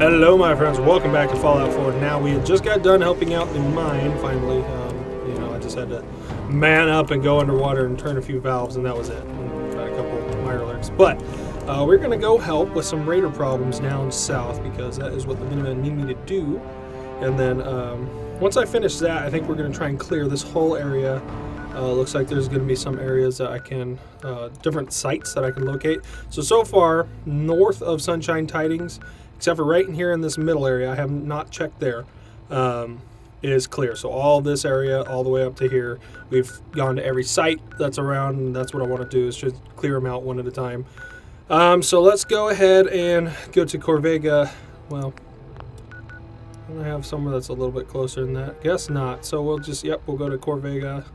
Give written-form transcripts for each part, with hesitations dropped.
Hello my friends, welcome back to Fallout 4. Now we had just got done helping out the mine, finally. You know, I just had to man up and go underwater and turn a few valves and that was it. Got a couple mire alerts. But we're going to go help with some raider problems down south because that is what the Minutemen need me to do. And then once I finish that, I think we're going to try and clear this whole area. Looks like there's going to be some areas that I can, different sites that I can locate. So far, north of Sunshine Tidings, except for right in here in this middle area, I have not checked there, is clear. So all this area, all the way up to here, we've gone to every site that's around, and that's what I want to do, is just clear them out one at a time. So let's go ahead and go to Corvega. Well, I'm going to have somewhere that's a little bit closer than that. Guess not. So we'll just, yep, we'll go to Corvega.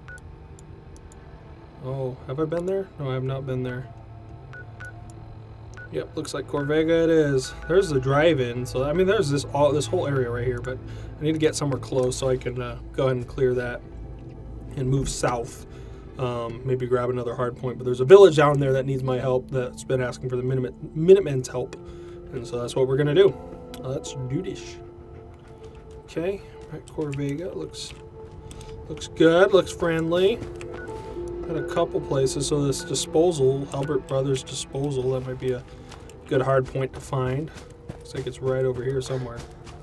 Oh, have I been there? No, I have not been there. Yep, looks like Corvega it is. There's the drive-in, so I mean there's this whole area right here, but I need to get somewhere close so I can go ahead and clear that and move south. Maybe grab another hard point, but there's a village down there that needs my help that's been asking for the Minutemen's help, and so that's what we're gonna do. Let's do this. Okay, right, Corvega looks good, looks friendly. Got a couple places, so this disposal, Albert Brothers disposal, that might be a good hard point to find. Looks like it's right over here somewhere.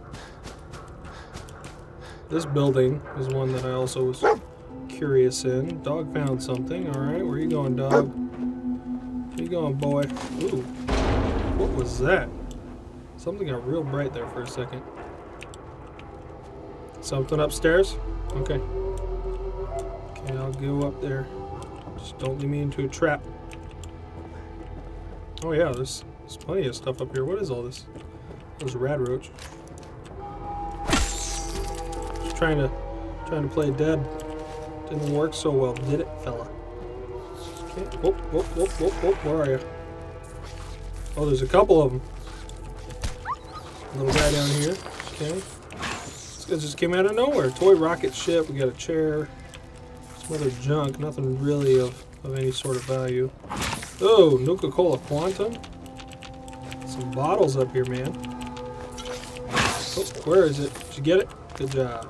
This building is one that I also was curious in. Dog found something. Alright, where you going, dog? Where you going, boy? Ooh, what was that? Something got real bright there for a second. Something upstairs? Okay. Okay, I'll go up there. Just don't lead me into a trap. Oh yeah, there's plenty of stuff up here. What is all this? There's a rad roach. Just trying to play dead. Didn't work so well, did it, fella? Okay. Whoop, whoop, whoop, whoop, whoop. Where are you? Oh, there's a couple of them. Little guy down here. Okay. This guy just came out of nowhere. Toy rocket ship. We got a chair. Some other junk, nothing really of any sort of value. Oh, Nuka-Cola Quantum. Some bottles up here, man. Oh, where is it? Did you get it? Good job.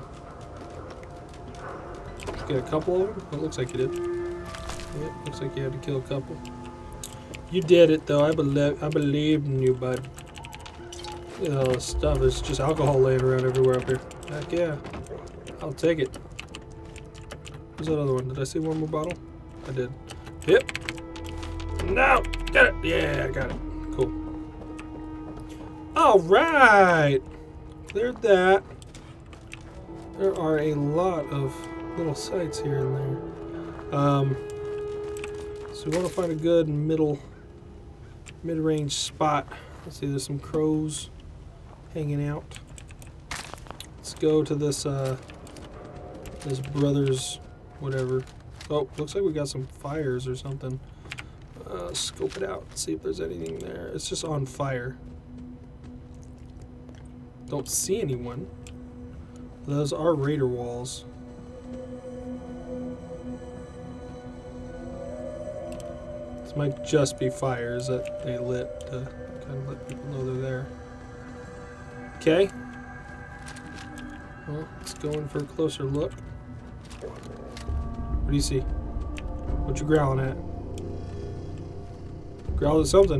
Did you get a couple of them? It looks like you did. Yep, looks like you had to kill a couple. You did it, though. I believe in you, bud. Look at all this stuff. There's just alcohol laying around everywhere up here. Heck yeah. I'll take it. Where's that other one? Did I see one more bottle? I did. Yep. No! Get it! Yeah, I got it. Cool. Alright! Cleared that. There are a lot of little sites here and there. So we want to find a good mid-range spot. Let's see, there's some crows hanging out. Let's go to this brothers whatever. Oh, looks like we got some fires or something. Scope it out, see if there's anything there. It's just on fire. Don't see anyone. Those are raider walls. This might just be fires that they lit to kind of let people know they're there. Okay. Well, let's go in for a closer look. What do you see? What you growling at? Growling at something.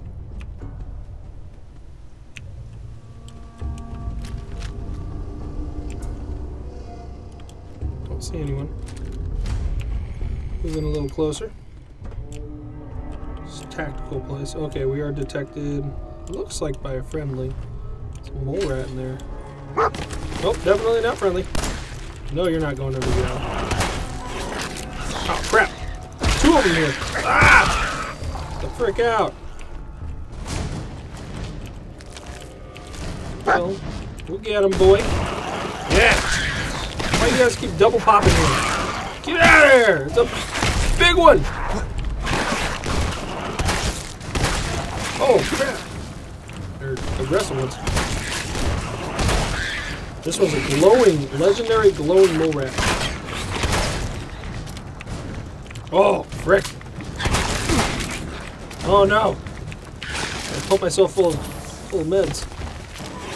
Don't see anyone. Moving a little closer. It's a tactical place. Okay, we are detected. Looks like by a friendly. There's a mole rat in there. Nope, definitely not friendly. No, you're not going over the ground. Oh crap! Two of them here! Ah! Get the frick out! Well, we'll get him, boy. Yeah! Why you guys keep double popping here? Get out of here! It's a big one! Oh crap! They're aggressive ones. This was a legendary glowing mole rat. Oh, frick. Oh no. I pumped myself full of meds.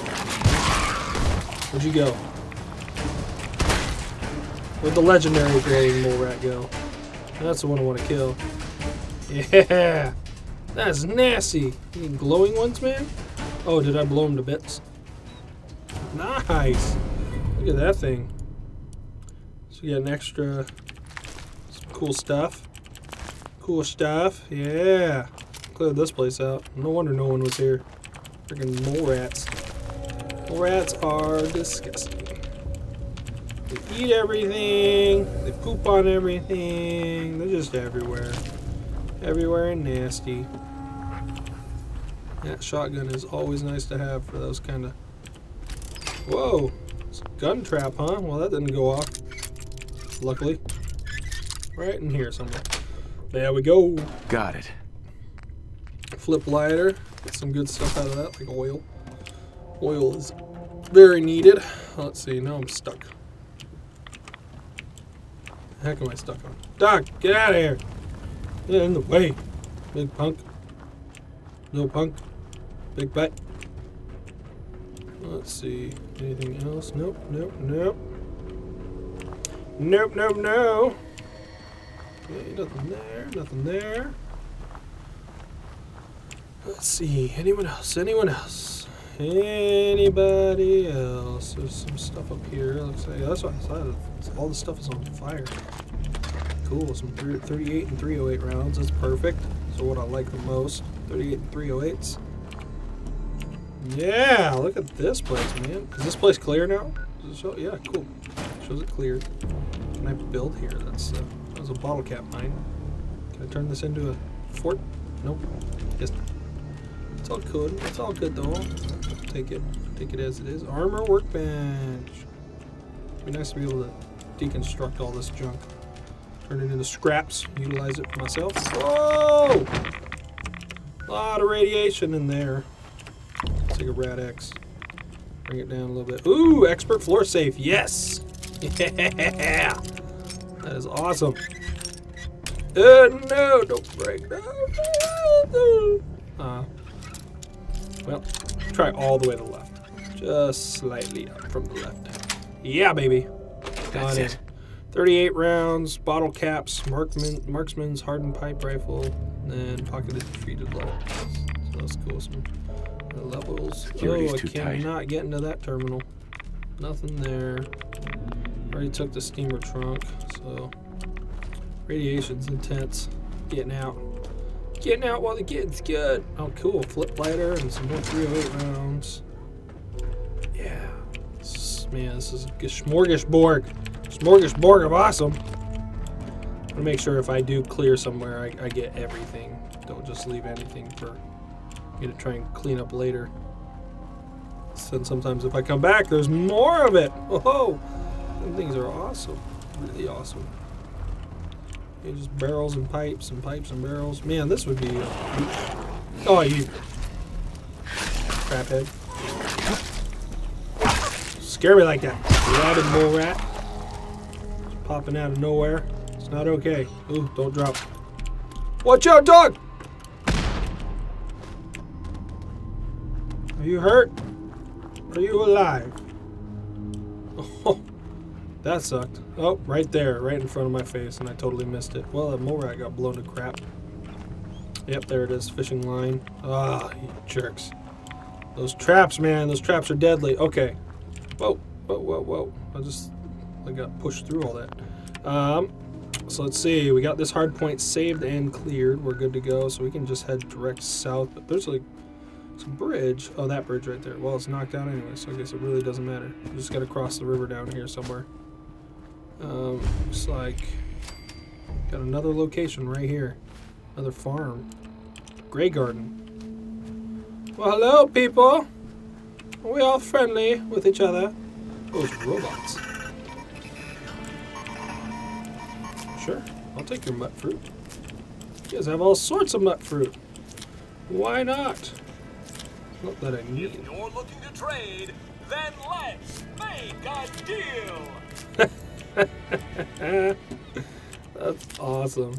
Where'd you go? Where'd the legendary graying mole rat go? That's the one I want to kill. Yeah! That's nasty! You glowing ones, man? Oh, did I blow them to bits? Nice! Look at that thing. So you got an extra... some cool stuff. Cool stuff. Yeah! Cleared this place out. No wonder no one was here. Freaking mole rats. Mole rats are disgusting. They eat everything. They poop on everything. They're just everywhere. Everywhere and nasty. That shotgun is always nice to have for those kind of... Whoa! It's a gun trap, huh? Well, that didn't go off. Luckily. Right in here somewhere. There we go. Got it. Flip lighter. Get some good stuff out of that, like oil. Oil is very needed. Let's see, now I'm stuck. The heck am I stuck on? Doc, get out of here! Get in the way, big punk. No punk. Big butt. Let's see. Anything else? Nope, nope, nope. Nope, nope, no. Okay, nothing there, nothing there. Let's see. Anyone else? Anyone else? Anybody else? There's some stuff up here. Looks like that's what I thought. All the stuff is on fire. Cool. Some 38 and 308 rounds. That's perfect. So what I like the most. 38 and 308s. Yeah, look at this place, man. Is this place clear now? Does it show? Yeah, cool. Shows it cleared. Can I build here? That was a bottle cap mine. Can I turn this into a fort? Nope. Yes. It's all good. It's all good though. Take it as it is. Armor workbench. It'd be nice to be able to deconstruct all this junk. Turn it into scraps. Utilize it for myself. Whoa! A lot of radiation in there. Let's take a Rad X. Bring it down a little bit. Ooh, expert floor safe. Yes! Yeah! That is awesome. No, don't break. No. Well, try all the way to the left. Just slightly up from the left. Yeah, baby. That's it. 38 rounds, bottle caps, marksman's hardened pipe rifle, and pocketed treated level. So that's cool. Some levels. Security's I too tight. cannot get into that terminal. Nothing there. Already took the steamer trunk, so radiation's intense. Getting out. Getting out while the getting's good. Oh, cool. Flip lighter and some more 308 rounds. Yeah. Man, this is a smorgasbord. Smorgasbord of awesome. I'm gonna make sure if I do clear somewhere, I get everything. Don't just leave anything for me to try and clean up later. And sometimes if I come back, there's more of it. Whoa! Them things are awesome. Really awesome. Okay, just barrels and pipes and pipes and barrels. Man, this would be... oh, you... craphead. Scare me like that. Rabid mole rat. Just popping out of nowhere. It's not okay. Ooh, don't drop. Watch out, dog! Are you hurt? Are you alive? Oh, that sucked. Oh, right there, right in front of my face, and I totally missed it. Well, that mole rat got blown to crap. Yep, there it is, fishing line. Ah, you jerks. Those traps, man, those traps are deadly. Okay. Whoa, whoa, whoa, whoa. I got pushed through all that. So let's see, we got this hard point saved and cleared. We're good to go, so we can just head direct south. But there's like some bridge. Oh, that bridge right there. Well, it's knocked out anyway, so I guess it really doesn't matter. We just gotta cross the river down here somewhere. Looks like got another location right here. Another farm. Grey Garden. Well, hello, people. Are we all friendly with each other? Oh, it's robots. Sure, I'll take your mutt fruit. You guys have all sorts of mutt fruit. Why not? Not that I need it. If you're looking to trade, then let's make a deal. That's awesome.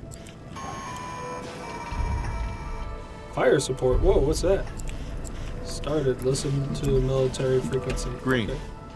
Fire support. Whoa, what's that? Started. Listen to military frequency. Green. Okay.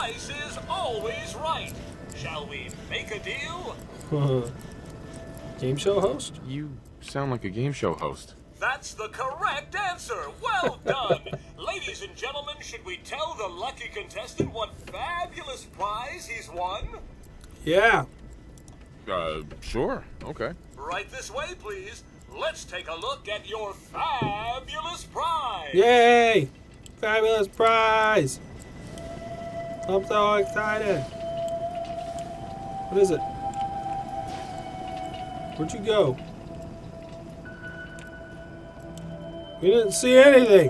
price is always right. Shall we make a deal? Game show host? You sound like a game show host. That's the correct answer. Well done. Ladies and gentlemen, should we tell the lucky contestant what fabulous prize he's won? Yeah. Sure. Okay. Right this way, please. Let's take a look at your fabulous prize. Yay! Fabulous prize! I'm so excited. What is it? Where'd you go? We didn't see anything.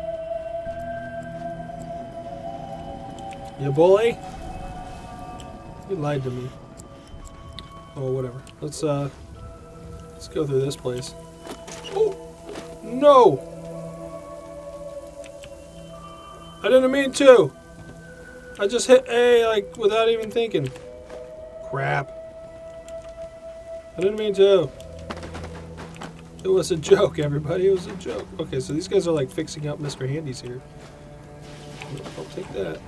You bully? You lied to me. Oh, whatever. Let's go through this place. Oh! No! I didn't mean to! I just hit A, like, without even thinking. Crap. I didn't mean to. It was a joke, everybody. It was a joke. Okay, so these guys are, like, fixing up Mr. Handy's here. I'll take that.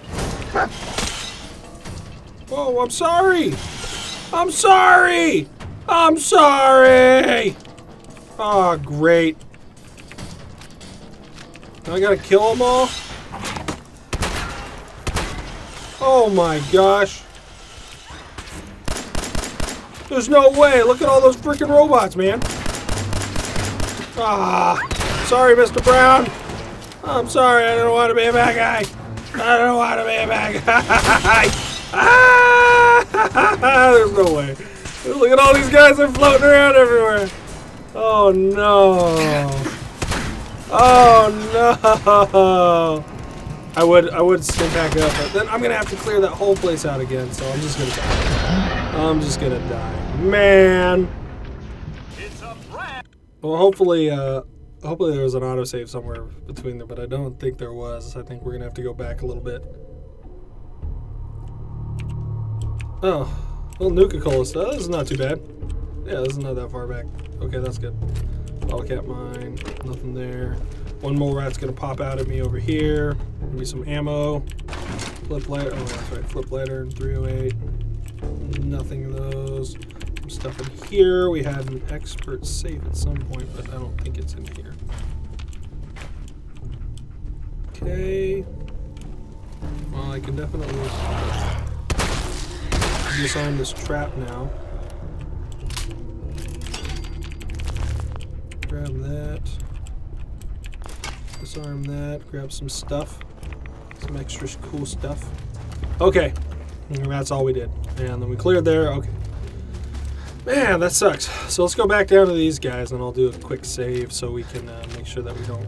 Oh, I'm sorry! I'm sorry! I'm sorry! Oh, great. Now I gotta kill them all? Oh my gosh. There's no way. Look at all those freaking robots, man. Ah, sorry, Mr. Brown. I'm sorry. I don't want to be a bad guy. I don't want to be a bad guy. Ah, there's no way. Look at all these guys. They're floating around everywhere. Oh no. Oh no. I would stay back up, but then I'm gonna have to clear that whole place out again, so I'm just gonna die. I'm just gonna die. Man! Well, hopefully there was an autosave somewhere between there, but I don't think there was. I think we're gonna have to go back a little bit. Oh, little Nuka-Cola stuff. This is not too bad. Yeah, this is not that far back. Okay, that's good. Bottle cap mine. Nothing there. One more rat's gonna pop out at me over here. Maybe some ammo. Flip lighter. Oh, that's right. Flip lighter and 308. Nothing of those. Some stuff in here. We had an expert safe at some point, but I don't think it's in here. Okay. Well, I can definitely disarm this trap now. Grab that. Disarm that. Grab some stuff. Some extra cool stuff. Okay. And that's all we did. And then we cleared there. Okay. Man, that sucks. So let's go back down to these guys and I'll do a quick save so we can make sure that we don't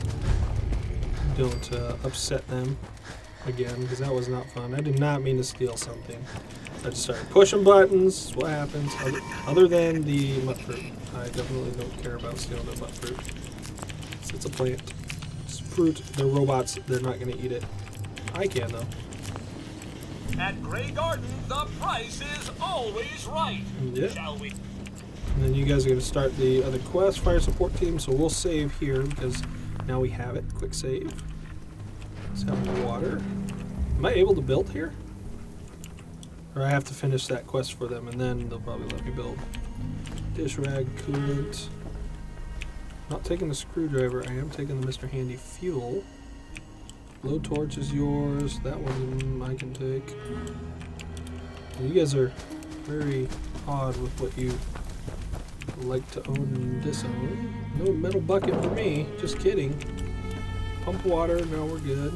upset them again, because that was not fun. I did not mean to steal something. I just started pushing buttons. What happens? Other than the mutt fruit. I definitely don't care about stealing the mutt fruit. It's a plant. It's fruit. They're robots. They're not going to eat it. I can, though. At Grey Garden, the price is always right. Yeah. Shall we? And then you guys are going to start the other quest, fire support team, so we'll save here because now we have it. Quick save. Let's have water. Am I able to build here? Or I have to finish that quest for them and then they'll probably let me build. Dish rag, coolant. Not taking the screwdriver, I am taking the Mr. Handy fuel. Blow torch is yours. That one I can take. You guys are very odd with what you like to own and disown. No metal bucket for me. Just kidding. Pump water. No, we're good.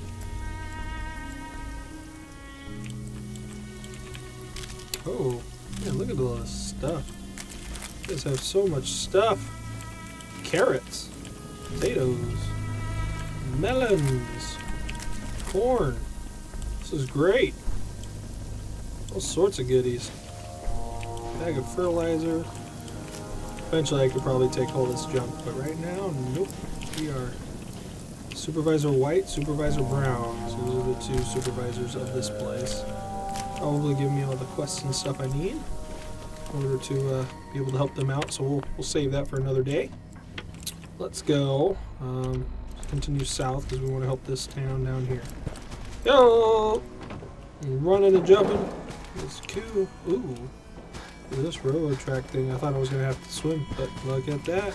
Oh, man, look at all this stuff. You guys have so much stuff. Carrots. Potatoes. Melons. Corn. This is great. All sorts of goodies. Bag of fertilizer. Eventually I could probably take all this junk, but right now, nope. We are Supervisor White, Supervisor Brown. So those are the two supervisors of this place. Probably give me all the quests and stuff I need in order to be able to help them out. So we'll save that for another day. Let's go. Continue south because we want to help this town down here. Go! Running and jumping. It's cool. Ooh. This railroad track thing, I thought I was going to have to swim, but look at that.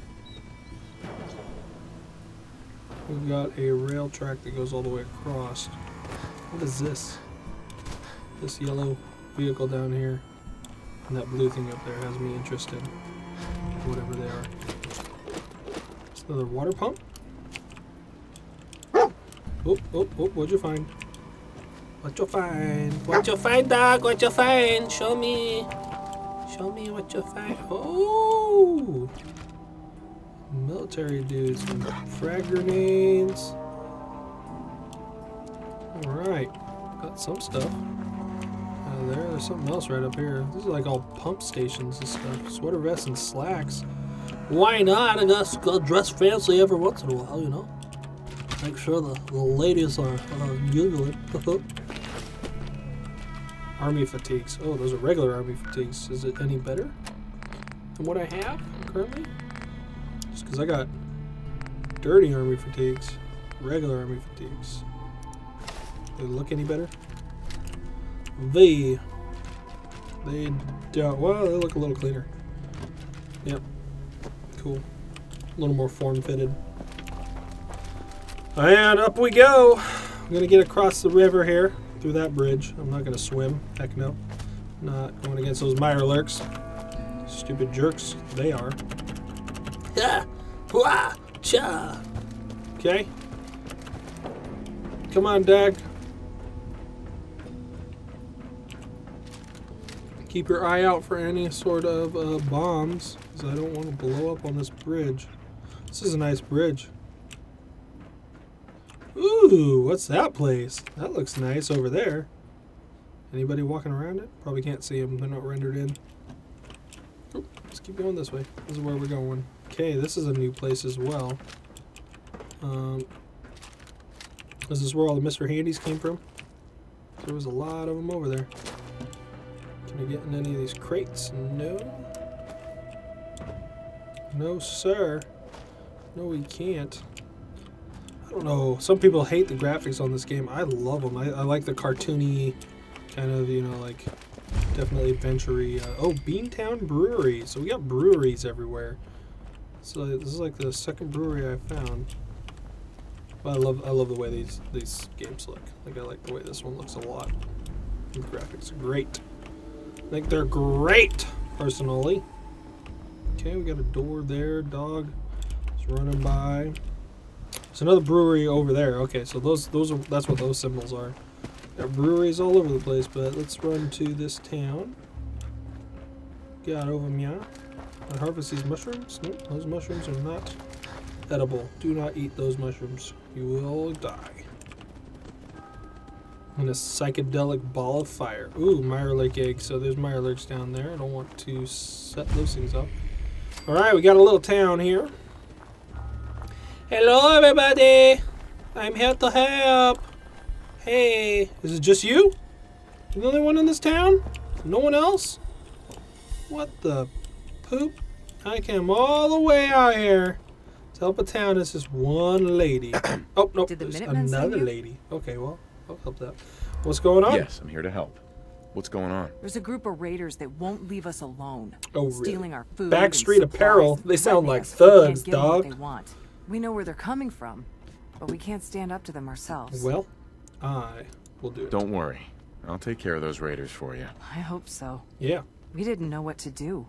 We've got a rail track that goes all the way across. What is this? This yellow vehicle down here and that blue thing up there has me interested. Whatever they are. It's another water pump. Oh, oh, oh, what'd you find? What you find? What you find, dog? What you find? Show me. Show me what you find. Oh! Military dudes. Frag grenades. Alright. Got some stuff. There's something else right up here. These are like all pump stations and stuff. Sweater vests and slacks. Why not? I just got dress fancy every once in a while, you know? Make sure the ladies are giggling. Army fatigues. Oh, those are regular army fatigues. Is it any better than what I have currently? Just because I got dirty army fatigues, regular army fatigues. Do they look any better? They don't. Well, they look a little cleaner. Yep. Cool. A little more form-fitted. And up we go. I'm going to get across the river here through that bridge. I'm not going to swim. Heck no. Not going against those Mirelurks. Stupid jerks. They are. Okay. Come on, Dag. Keep your eye out for any sort of bombs, because I don't want to blow up on this bridge. This is a nice bridge. Ooh, what's that place? That looks nice over there. Anybody walking around it? Probably can't see them. They're not rendered in. Oh, let's keep going this way. This is where we're going. Okay, this is a new place as well. Is this where all the Mr. Handys came from? There was a lot of them over there. Can I get in any of these crates? No. No, sir. No, we can't. I don't know. Some people hate the graphics on this game. I love them. I like the cartoony kind of, you know, like definitely adventure-y. Oh, Beantown Brewery. So we got breweries everywhere. So this is like the second brewery I found. But I love the way these games look. Like I like the way this one looks a lot. The graphics are great. I think they're great, personally. Okay, we got a door there. Dog is running by. There's another brewery over there. Okay, so that's what those symbols are. There are breweries all over the place, but let's run to this town. Get over me. I harvest these mushrooms. Nope, those mushrooms are not edible. Do not eat those mushrooms. You will die. And a psychedelic ball of fire. Ooh, Mirelurk egg. So there's Mirelurks down there. I don't want to set those things up. Alright, we got a little town here. Hello, everybody. I'm here to help. Hey, is it just you? You're the only one in this town? No one else? What the poop? I came all the way out here to help a town. It's just one lady. Oh, nope, there's another lady. Okay, well, I'll help that. What's going on? Yes, I'm here to help. What's going on? There's a group of raiders that won't leave us alone. Oh, really? Stealing our food. Backstreet Apparel. They sound like thugs, dog. They want. We know where they're coming from, but we can't stand up to them ourselves. Well, I will do it. Don't worry. I'll take care of those raiders for you. I hope so. Yeah. We didn't know what to do.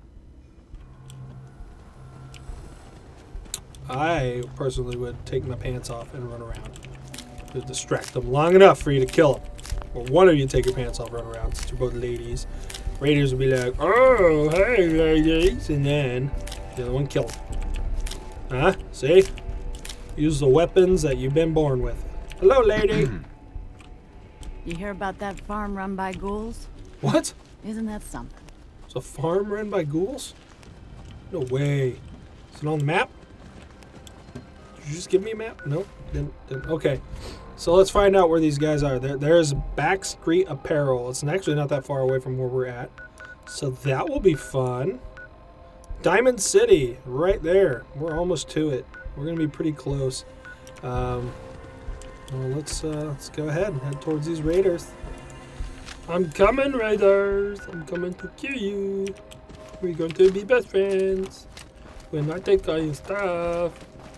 I personally would take my pants off and run around to distract them long enough for you to kill them. Or one of you take your pants off, run around, since you're both ladies. Raiders would be like, oh, hey, ladies, and then the other one kill them. Huh? See? Use the weapons that you've been born with. Hello, lady. You hear about that farm run by ghouls? What? Isn't that something? It's a farm run by ghouls? No way. Is it on the map? Did you just give me a map? Nope. Didn't. Okay. So let's find out where these guys are. There's Backstreet Apparel. It's actually not that far away from where we're at. So that will be fun. Diamond City, right there. We're almost to it. We're going to be pretty close. Well, let's go ahead and head towards these raiders. I'm coming, raiders. I'm coming to kill you. We're going to be best friends. When I take all your stuff.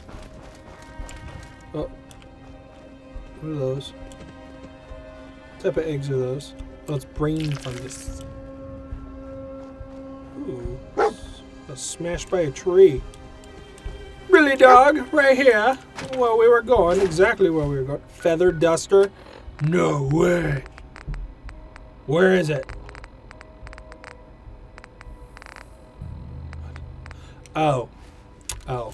Oh. What are those? What type of eggs are those? Oh, it's brain fungus. Ooh. Got smashed by a tree. Really, dog? Right here? Where we were going. Exactly where we were going. Feather duster? No way. Where is it? Oh. Oh.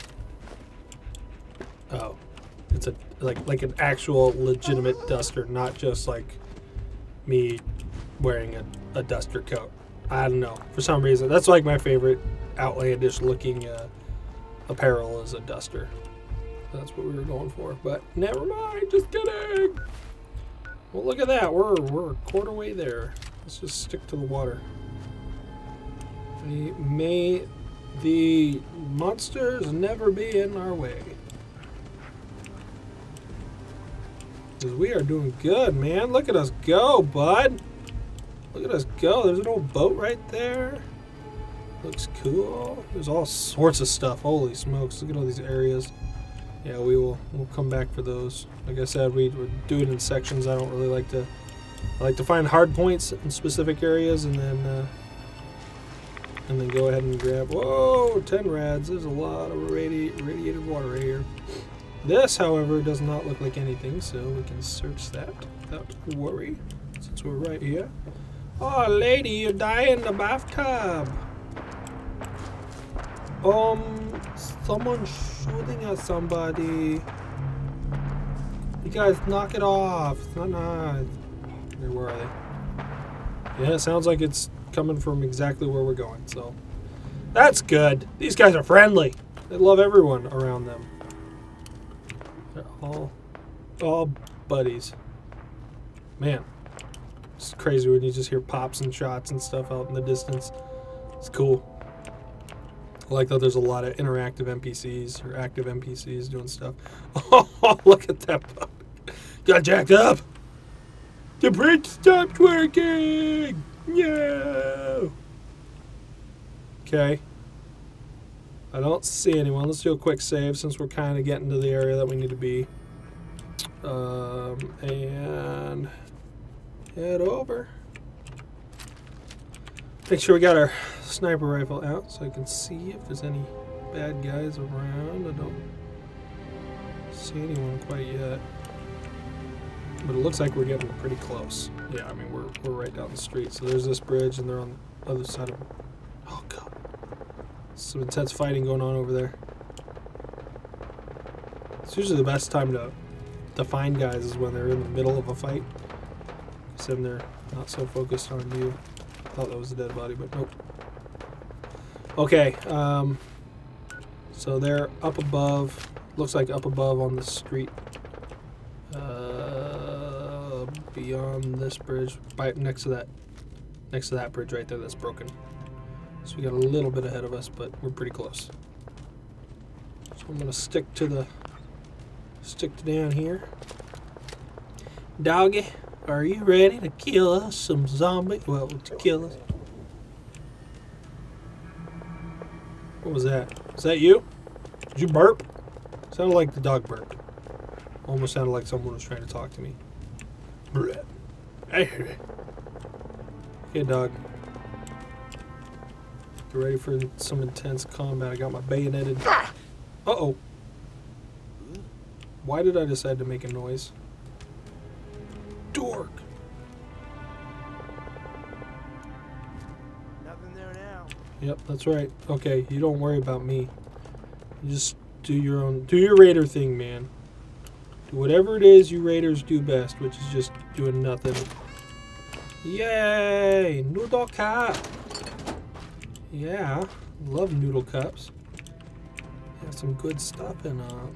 Oh. It's a like an actual legitimate duster, not just like me wearing a duster coat. I don't know. For some reason, that's like my favorite outlandish looking apparel is a duster. That's what we were going for. But never mind. Just kidding. Well, look at that. We're a quarter way there. Let's just stick to the water. May the monsters never be in our way. Because we are doing good, man. Look at us go, bud. Look at us go. There's an old boat right there. Looks cool. There's all sorts of stuff. Holy smokes. Look at all these areas. Yeah, we'll come back for those. Like I said, we do it in sections. I don't really like to... I like to find hard points in specific areas and then go ahead and grab... Whoa! 10 rads. There's a lot of radiated water right here. This, however, does not look like anything, so we can search that without worry, since we're right here. Oh, lady, you die in the bathtub. Someone's shooting at somebody. You guys, knock it off. It's not nice. Where are they? Yeah, it sounds like it's coming from exactly where we're going, so that's good. These guys are friendly. They love everyone around them. They're all buddies. Man, it's crazy when you just hear pops and shots and stuff out in the distance. It's cool. I like that there's a lot of interactive NPCs or active NPCs doing stuff. Oh, look at that boat. Got jacked up. The bridge stopped working. No. Okay. I don't see anyone. Let's do a quick save since we're kind of getting to the area that we need to be. And head over. Make sure we got our sniper rifle out so I can see if there's any bad guys around. I don't see anyone quite yet. But it looks like we're getting pretty close. Yeah, I mean, we're right down the street. So there's this bridge and they're on the other side of it. Oh, God. Some intense fighting going on over there. It's usually the best time to find guys is when they're in the middle of a fight. Because then they're not so focused on you. I thought that was a dead body, but nope. Okay, so they're up above. Looks like up above on the street. Beyond this bridge, next to that bridge right there that's broken. So we got a little bit ahead of us, but we're pretty close. So I'm gonna stick to down here. Doggy, are you ready to kill us some zombies? Well, to kill us. What was that? Is that you? Did you burp? Sounded like the dog burped. Almost sounded like someone was trying to talk to me. Okay, dog. Get ready for some intense combat. I got my bayoneted. Uh-oh. Why did I decide to make a noise? Dork. Nothing there now. Yep, that's right. Okay, you don't worry about me. You just do your raider thing, man. Do whatever it is you raiders do best, which is just doing nothing. Yay! Noodle cup! Yeah, love noodle cups. Have some good stuff in them.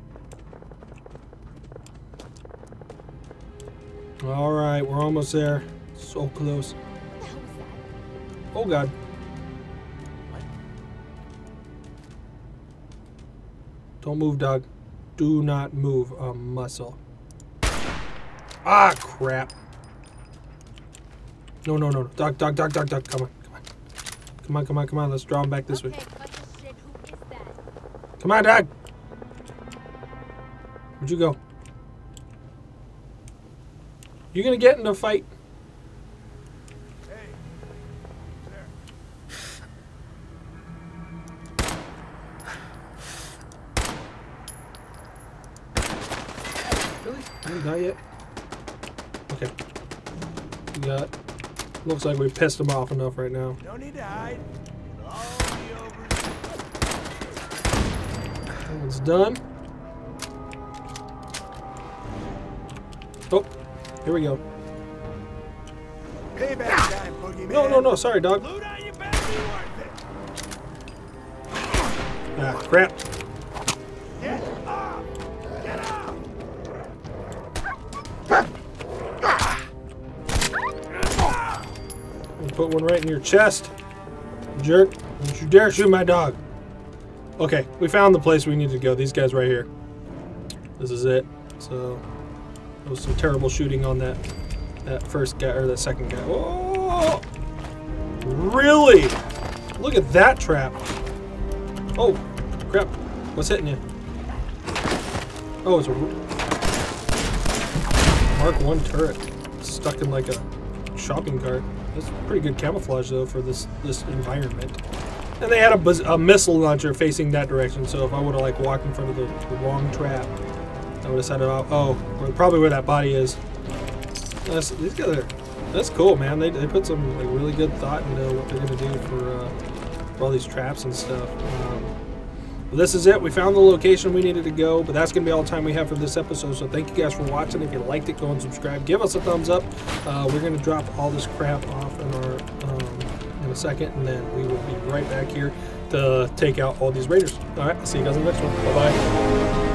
Alright, we're almost there. So close. Oh God. Don't move, dog. Do not move a muscle. Ah, crap. No, no, no. Dog. Come on. Come on. Let's draw him back this way. Come on, dog. Where'd you go? You gonna get in a fight? Really? You didn't die yet? Okay. We got. Looks like we pissed him off enough right now. No need to hide. It'll all be over. That one's done. Oh, here we go. Payback time, boogeyman. No. Sorry, dog. Loot on your back, be worth it. Ah, crap. Get up! Get up! Put one right in your chest, jerk. Don't you dare shoot my dog. Okay, we found the place we need to go. These guys right here. This is it. So, there was some terrible shooting on that first guy, or that second guy. Oh! Really? Look at that trap. Oh, crap. What's hitting you? Oh, it's a Mark 1 turret. Stuck in like a shopping cart. That's pretty good camouflage though for this environment. And they had a missile launcher facing that direction, so if I would have like walked in front of the wrong trap, I would have set it off. Oh, probably where that body is. These guys are, that's cool, man. They put some like really good thought into what they're gonna do for all these traps and stuff. But this is it. We found the location we needed to go, but that's gonna be all the time we have for this episode. So thank you guys for watching. If you liked it, go and subscribe. Give us a thumbs up. We're gonna drop all this crap off in our in a second, and then we will be right back here to take out all these raiders. All right, I'll see you guys in the next one. Bye bye.